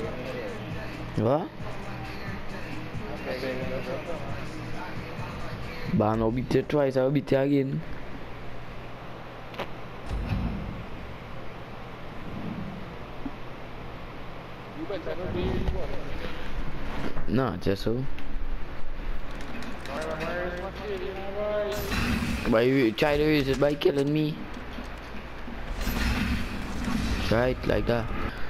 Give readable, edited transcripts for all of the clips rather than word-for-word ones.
What? But I beat you twice, I'll beat you again. No, just so. But you try to use it by killing me. Right, like that.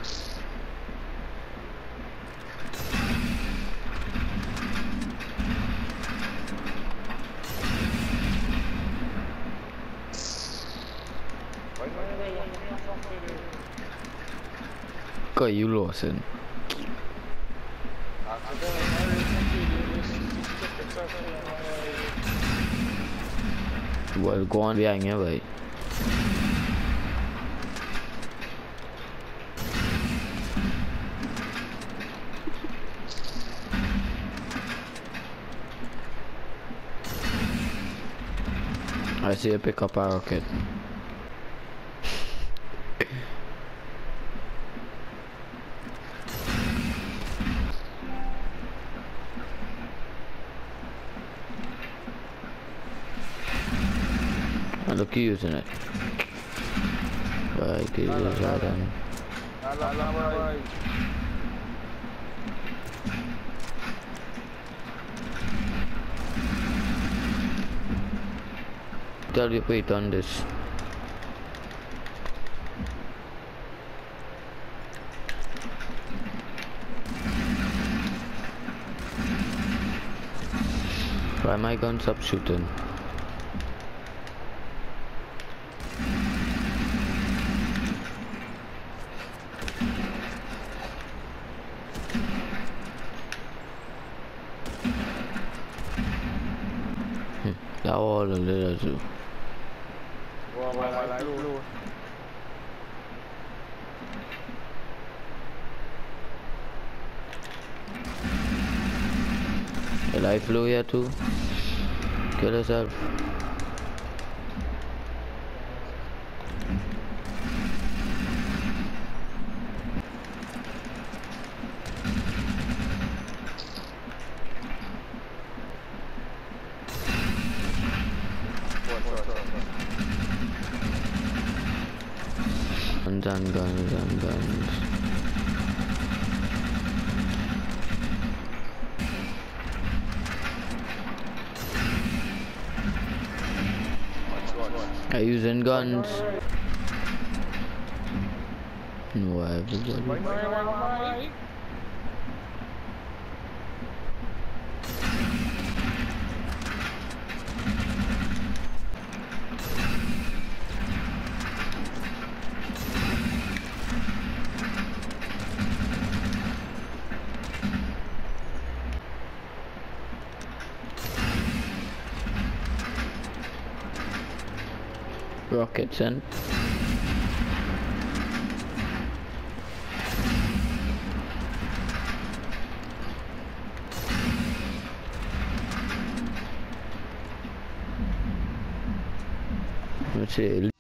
Cause you lost it. Well, go on behind you, right? I see you pick up a rocket. And look, you using it. Right, this is done. Tell you wait on this. Why my gun stop shooting? That all a little too. The life low here too. Kill yourself. Guns. Are you using guns? No, everybody. Rockets in. Let's see.